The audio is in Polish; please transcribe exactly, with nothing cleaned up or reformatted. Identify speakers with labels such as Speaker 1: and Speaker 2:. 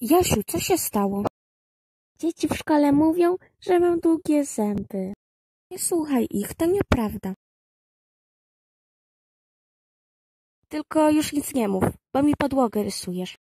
Speaker 1: Jasiu, co się stało? Dzieci w szkole mówią, że mam długie zęby. Nie słuchaj ich, to nieprawda. Tylko już nic nie mów, bo mi podłogę rysujesz.